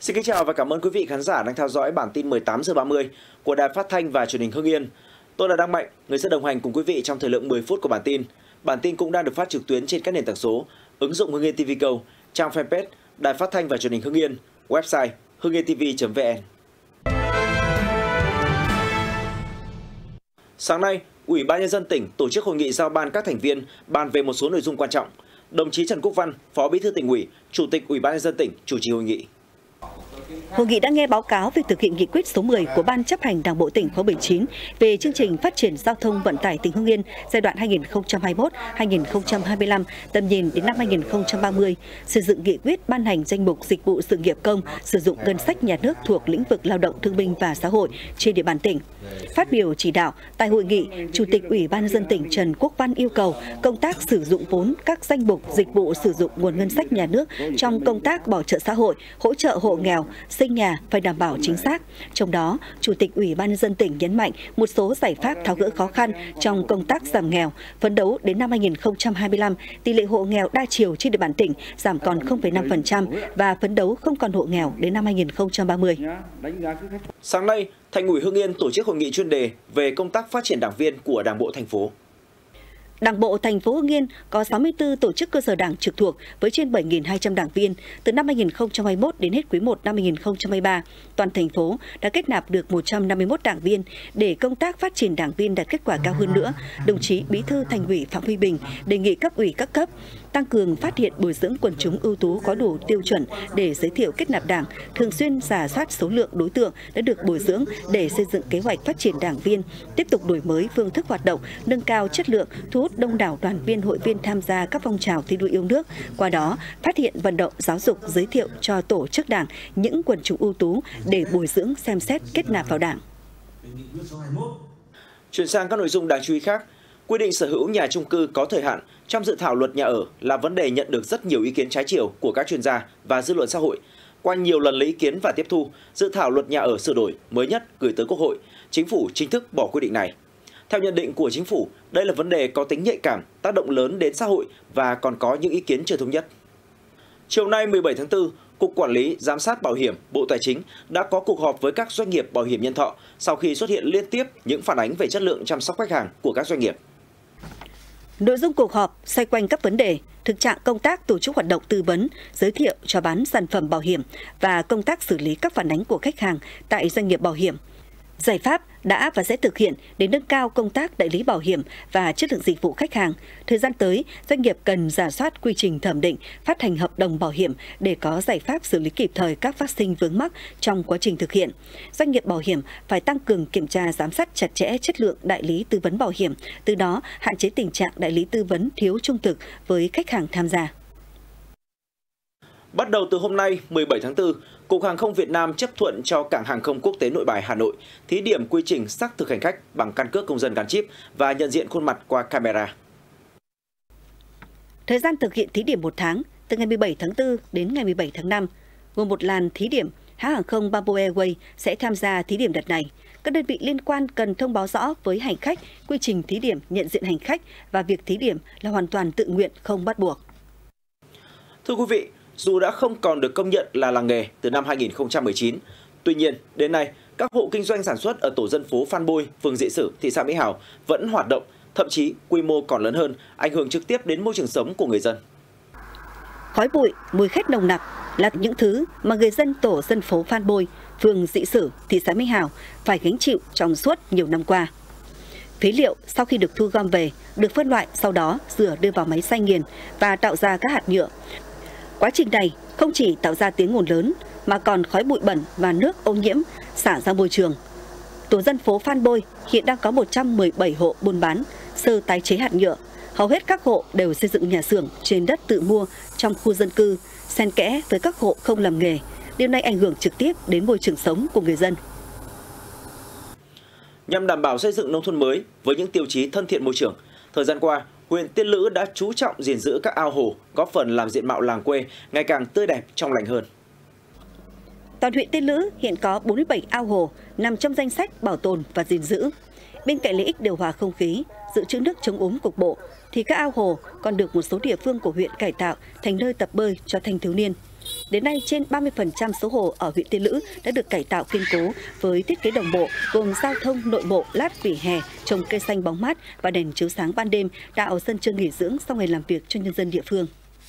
Xin kính chào và cảm ơn quý vị khán giả đang theo dõi bản tin 18 giờ 30 của Đài Phát thanh và Truyền hình Hưng Yên. Tôi là Đăng Mạnh, người sẽ đồng hành cùng quý vị trong thời lượng 10 phút của bản tin. Bản tin cũng đang được phát trực tuyến trên các nền tảng số, ứng dụng Hưng Yên TV Go, trang fanpage Đài Phát thanh và Truyền hình Hưng Yên, website hưng-yên-tv.vn. Sáng nay, Ủy ban Nhân dân tỉnh tổ chức hội nghị giao ban các thành viên bàn về một số nội dung quan trọng. Đồng chí Trần Quốc Văn, Phó Bí thư Tỉnh ủy, Chủ tịch Ủy ban Nhân dân tỉnh chủ trì hội nghị. Hội nghị đã nghe báo cáo về thực hiện nghị quyết số 10 của Ban chấp hành Đảng bộ tỉnh khóa 19 về chương trình phát triển giao thông vận tải tỉnh Hưng Yên giai đoạn 2021-2025, tầm nhìn đến năm 2030, xây dựng nghị quyết ban hành danh mục dịch vụ sự nghiệp công sử dụng ngân sách nhà nước thuộc lĩnh vực lao động thương binh và xã hội trên địa bàn tỉnh. Phát biểu chỉ đạo tại hội nghị, Chủ tịch Ủy ban Nhân dân tỉnh Trần Quốc Văn yêu cầu công tác sử dụng vốn các danh mục dịch vụ sử dụng nguồn ngân sách nhà nước trong công tác bảo trợ xã hội, hỗ trợ hộ nghèo, xây nhà phải đảm bảo chính xác. Trong đó, Chủ tịch Ủy ban Nhân dân tỉnh nhấn mạnh một số giải pháp tháo gỡ khó khăn trong công tác giảm nghèo, phấn đấu đến năm 2025, tỷ lệ hộ nghèo đa chiều trên địa bàn tỉnh giảm còn 0,5% và phấn đấu không còn hộ nghèo đến năm 2030. Sáng nay, Thành ủy Hưng Yên tổ chức hội nghị chuyên đề về công tác phát triển đảng viên của Đảng bộ thành phố. Đảng bộ thành phố Hưng Yên có 64 tổ chức cơ sở đảng trực thuộc với trên 7.200 đảng viên. Từ năm 2021 đến hết quý 1 năm 2023, toàn thành phố đã kết nạp được 151 đảng viên. Để công tác phát triển đảng viên đạt kết quả cao hơn nữa, đồng chí Bí thư Thành ủy Phạm Huy Bình đề nghị cấp ủy các cấp tăng cường phát hiện bồi dưỡng quần chúng ưu tú có đủ tiêu chuẩn để giới thiệu kết nạp đảng, thường xuyên rà soát số lượng đối tượng đã được bồi dưỡng để xây dựng kế hoạch phát triển đảng viên, tiếp tục đổi mới phương thức hoạt động, nâng cao chất lượng, thu hút đông đảo đoàn viên hội viên tham gia các phong trào thi đua yêu nước. Qua đó, phát hiện vận động giáo dục giới thiệu cho tổ chức đảng những quần chúng ưu tú để bồi dưỡng xem xét kết nạp vào đảng. Chuyển sang các nội dung đáng chú ý khác. Quy định sở hữu nhà chung cư có thời hạn trong dự thảo luật nhà ở là vấn đề nhận được rất nhiều ý kiến trái chiều của các chuyên gia và dư luận xã hội. Qua nhiều lần lấy ý kiến và tiếp thu, dự thảo luật nhà ở sửa đổi mới nhất gửi tới Quốc hội, Chính phủ chính thức bỏ quy định này. Theo nhận định của Chính phủ, đây là vấn đề có tính nhạy cảm, tác động lớn đến xã hội và còn có những ý kiến chưa thống nhất. Chiều nay 17 tháng 4, Cục Quản lý Giám sát Bảo hiểm Bộ Tài chính đã có cuộc họp với các doanh nghiệp bảo hiểm nhân thọ sau khi xuất hiện liên tiếp những phản ánh về chất lượng chăm sóc khách hàng của các doanh nghiệp. Nội dung cuộc họp xoay quanh các vấn đề thực trạng công tác tổ chức hoạt động tư vấn, giới thiệu chào bán sản phẩm bảo hiểm và công tác xử lý các phản ánh của khách hàng tại doanh nghiệp bảo hiểm. Giải pháp đã và sẽ thực hiện để nâng cao công tác đại lý bảo hiểm và chất lượng dịch vụ khách hàng. Thời gian tới, doanh nghiệp cần rà soát quy trình thẩm định, phát hành hợp đồng bảo hiểm để có giải pháp xử lý kịp thời các phát sinh vướng mắc trong quá trình thực hiện. Doanh nghiệp bảo hiểm phải tăng cường kiểm tra giám sát chặt chẽ chất lượng đại lý tư vấn bảo hiểm, từ đó hạn chế tình trạng đại lý tư vấn thiếu trung thực với khách hàng tham gia. Bắt đầu từ hôm nay, 17 tháng 4, Cục Hàng không Việt Nam chấp thuận cho Cảng Hàng không Quốc tế Nội Bài Hà Nội thí điểm quy trình xác thực hành khách bằng căn cước công dân gắn chip và nhận diện khuôn mặt qua camera. Thời gian thực hiện thí điểm 1 tháng, từ ngày 17 tháng 4 đến ngày 17 tháng 5, gồm một làn thí điểm, hãng hàng không Bamboo Airways sẽ tham gia thí điểm đợt này. Các đơn vị liên quan cần thông báo rõ với hành khách quy trình thí điểm, nhận diện hành khách và việc thí điểm là hoàn toàn tự nguyện, không bắt buộc. Thưa quý vị, dù đã không còn được công nhận là làng nghề từ năm 2019, tuy nhiên, đến nay, các hộ kinh doanh sản xuất ở tổ dân phố Phan Bôi, phường Dị Sử, thị xã Mỹ Hào vẫn hoạt động, thậm chí quy mô còn lớn hơn, ảnh hưởng trực tiếp đến môi trường sống của người dân. Khói bụi, mùi khét nồng nặc là những thứ mà người dân tổ dân phố Phan Bôi, phường Dị Sử, thị xã Mỹ Hào phải gánh chịu trong suốt nhiều năm qua. Phế liệu sau khi được thu gom về, được phân loại, sau đó rửa đưa vào máy xay nghiền và tạo ra các hạt nhựa. Quá trình này không chỉ tạo ra tiếng ồn lớn mà còn khói bụi bẩn và nước ô nhiễm xả ra môi trường. Tổ dân phố Phan Bôi hiện đang có 117 hộ buôn bán, sơ tái chế hạt nhựa. Hầu hết các hộ đều xây dựng nhà xưởng trên đất tự mua trong khu dân cư, xen kẽ với các hộ không làm nghề. Điều này ảnh hưởng trực tiếp đến môi trường sống của người dân. Nhằm đảm bảo xây dựng nông thôn mới với những tiêu chí thân thiện môi trường, thời gian qua, huyện Tiên Lữ đã chú trọng gìn giữ các ao hồ, góp phần làm diện mạo làng quê ngày càng tươi đẹp, trong lành hơn. Toàn huyện Tiên Lữ hiện có 47 ao hồ nằm trong danh sách bảo tồn và gìn giữ. Bên cạnh lợi ích điều hòa không khí, dự trữ nước chống úng cục bộ, thì các ao hồ còn được một số địa phương của huyện cải tạo thành nơi tập bơi cho thanh thiếu niên. Đến nay, trên 30% số hồ ở huyện Tiên Lữ đã được cải tạo kiên cố với thiết kế đồng bộ gồm giao thông nội bộ, lát vỉa hè, trồng cây xanh bóng mát và đèn chiếu sáng ban đêm, tạo sân chơi nghỉ dưỡng sau ngày làm việc cho nhân dân địa phương.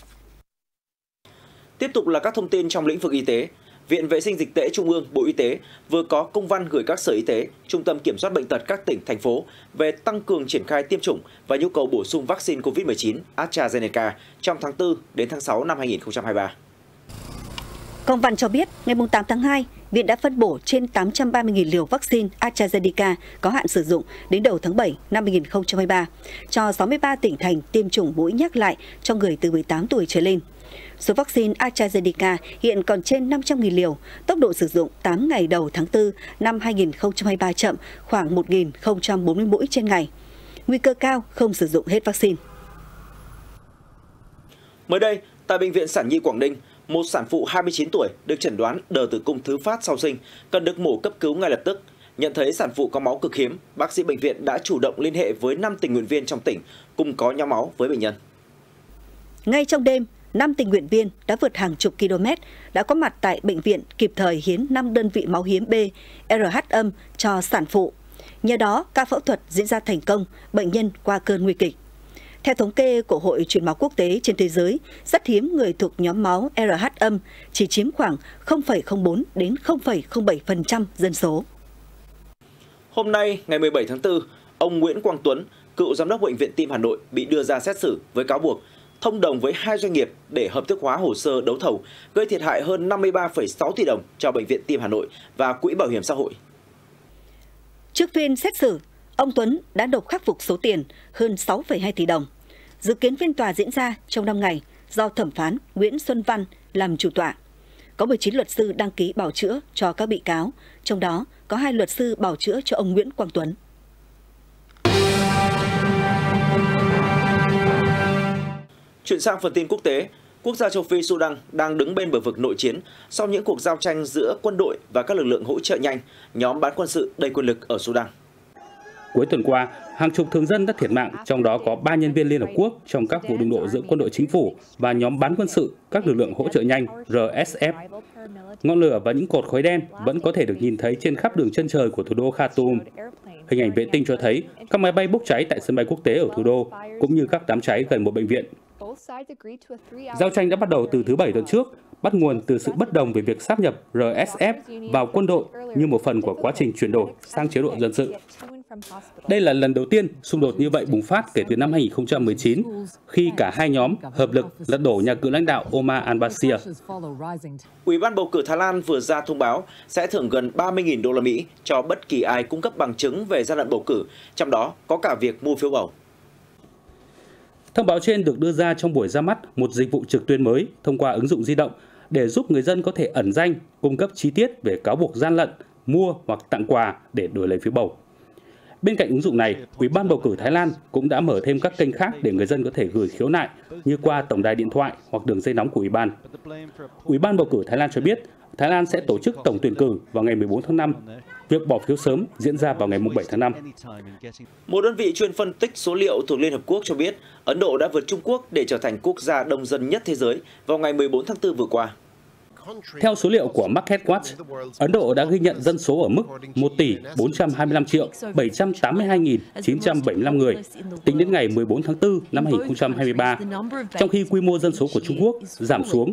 Tiếp tục là các thông tin trong lĩnh vực y tế. Viện Vệ sinh Dịch tễ Trung ương, Bộ Y tế vừa có công văn gửi các sở y tế, trung tâm kiểm soát bệnh tật các tỉnh, thành phố về tăng cường triển khai tiêm chủng và nhu cầu bổ sung vaccine COVID-19 AstraZeneca trong tháng 4 đến tháng 6 năm 2023. Công văn cho biết, ngày 8 tháng 2, Viện đã phân bổ trên 830.000 liều vaccine AstraZeneca có hạn sử dụng đến đầu tháng 7 năm 2023 cho 63 tỉnh thành tiêm chủng mũi nhắc lại cho người từ 18 tuổi trở lên. Số vaccine AstraZeneca hiện còn trên 500.000 liều, tốc độ sử dụng 8 ngày đầu tháng 4 năm 2023 chậm khoảng 1.040 mũi trên ngày. Nguy cơ cao không sử dụng hết vaccine. Mới đây, tại Bệnh viện Sản Nhi Quảng Ninh, một sản phụ 29 tuổi được chẩn đoán đờ tử cung thứ phát sau sinh, cần được mổ cấp cứu ngay lập tức. Nhận thấy sản phụ có máu cực hiếm, bác sĩ bệnh viện đã chủ động liên hệ với 5 tình nguyện viên trong tỉnh cùng có nhóm máu với bệnh nhân. Ngay trong đêm, 5 tình nguyện viên đã vượt hàng chục km, đã có mặt tại bệnh viện kịp thời hiến 5 đơn vị máu hiếm B, RH âm cho sản phụ. Nhờ đó, ca phẫu thuật diễn ra thành công, bệnh nhân qua cơn nguy kịch. Theo thống kê của Hội Truyền máu Quốc tế trên thế giới, rất hiếm người thuộc nhóm máu RH âm, chỉ chiếm khoảng 0,04 đến 0,07% dân số. Hôm nay, ngày 17 tháng 4, ông Nguyễn Quang Tuấn, cựu giám đốc Bệnh viện Tim Hà Nội bị đưa ra xét xử với cáo buộc thông đồng với 2 doanh nghiệp để hợp thức hóa hồ sơ đấu thầu, gây thiệt hại hơn 53,6 tỷ đồng cho Bệnh viện Tim Hà Nội và Quỹ Bảo hiểm xã hội. Trước phiên xét xử, ông Tuấn đã nộp khắc phục số tiền hơn 6,2 tỷ đồng. Dự kiến phiên tòa diễn ra trong 5 ngày do thẩm phán Nguyễn Xuân Văn làm chủ tọa. Có 19 luật sư đăng ký bào chữa cho các bị cáo, trong đó có 2 luật sư bào chữa cho ông Nguyễn Quang Tuấn. Chuyển sang phần tin quốc tế, quốc gia châu Phi Sudan đang đứng bên bờ vực nội chiến sau những cuộc giao tranh giữa quân đội và các lực lượng hỗ trợ nhanh, nhóm bán quân sự đầy quyền lực ở Sudan. Cuối tuần qua, hàng chục thường dân đã thiệt mạng, trong đó có 3 nhân viên Liên Hợp Quốc trong các vụ đụng độ giữa quân đội chính phủ và nhóm bán quân sự, các lực lượng hỗ trợ nhanh RSF. Ngọn lửa và những cột khói đen vẫn có thể được nhìn thấy trên khắp đường chân trời của thủ đô Khartoum. Hình ảnh vệ tinh cho thấy các máy bay bốc cháy tại sân bay quốc tế ở thủ đô, cũng như các đám cháy gần một bệnh viện. Giao tranh đã bắt đầu từ thứ Bảy tuần trước, bắt nguồn từ sự bất đồng về việc sáp nhập RSF vào quân đội như một phần của quá trình chuyển đổi sang chế độ dân sự. Đây là lần đầu tiên xung đột như vậy bùng phát kể từ năm 2019, khi cả hai nhóm hợp lực lật đổ nhà cựu lãnh đạo Omar al-Bashir. Ủy ban bầu cử Thái Lan vừa ra thông báo sẽ thưởng gần 30.000 đô la Mỹ cho bất kỳ ai cung cấp bằng chứng về gian lận bầu cử, trong đó có cả việc mua phiếu bầu. Thông báo trên được đưa ra trong buổi ra mắt một dịch vụ trực tuyến mới thông qua ứng dụng di động để giúp người dân có thể ẩn danh, cung cấp chi tiết về cáo buộc gian lận, mua hoặc tặng quà để đổi lấy phiếu bầu. Bên cạnh ứng dụng này, Ủy ban bầu cử Thái Lan cũng đã mở thêm các kênh khác để người dân có thể gửi khiếu nại như qua tổng đài điện thoại hoặc đường dây nóng của Ủy ban. Ủy ban bầu cử Thái Lan cho biết Thái Lan sẽ tổ chức tổng tuyển cử vào ngày 14 tháng 5. Việc bỏ phiếu sớm diễn ra vào ngày 7 tháng 5. Một đơn vị chuyên phân tích số liệu thuộc Liên Hợp Quốc cho biết Ấn Độ đã vượt Trung Quốc để trở thành quốc gia đông dân nhất thế giới vào ngày 14 tháng 4 vừa qua. Theo số liệu của MarketWatch, Ấn Độ đã ghi nhận dân số ở mức 1.425.782.975 người tính đến ngày 14 tháng 4 năm 2023, trong khi quy mô dân số của Trung Quốc giảm xuống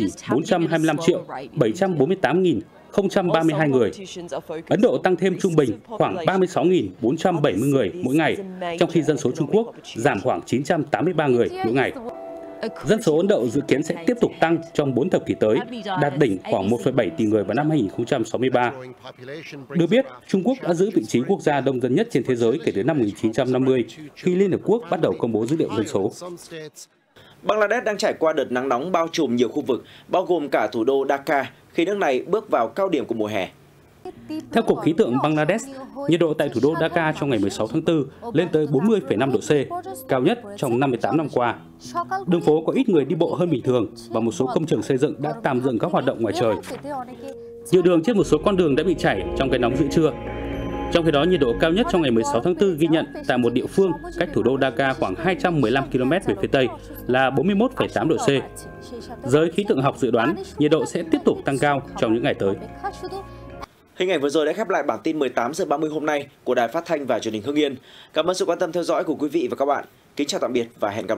1.425.748.032 người. Ấn Độ tăng thêm trung bình khoảng 36.470 người mỗi ngày, trong khi dân số Trung Quốc giảm khoảng 983 người mỗi ngày. Dân số Ấn Độ dự kiến sẽ tiếp tục tăng trong 4 thập kỷ tới, đạt đỉnh khoảng 1,7 tỷ người vào năm 2063. Được biết, Trung Quốc đã giữ vị trí quốc gia đông dân nhất trên thế giới kể từ năm 1950, khi Liên Hợp Quốc bắt đầu công bố dữ liệu dân số. Bangladesh đang trải qua đợt nắng nóng bao trùm nhiều khu vực, bao gồm cả thủ đô Dhaka, khi nước này bước vào cao điểm của mùa hè. Theo Cục Khí tượng Bangladesh, nhiệt độ tại thủ đô Dhaka trong ngày 16 tháng 4 lên tới 40,5 độ C, cao nhất trong 58 năm qua. Đường phố có ít người đi bộ hơn bình thường và một số công trường xây dựng đã tạm dừng các hoạt động ngoài trời. Nhiều đường trên một số con đường đã bị chảy trong cái nóng giữa trưa. Trong khi đó, nhiệt độ cao nhất trong ngày 16 tháng 4 ghi nhận tại một địa phương cách thủ đô Dhaka khoảng 215 km về phía Tây là 41,8 độ C. Giới khí tượng học dự đoán nhiệt độ sẽ tiếp tục tăng cao trong những ngày tới. Hình ảnh vừa rồi đã khép lại bản tin 18 giờ 30 hôm nay của Đài Phát thanh và Truyền hình Hưng Yên. Cảm ơn sự quan tâm theo dõi của quý vị và các bạn. Kính chào tạm biệt và hẹn gặp lại.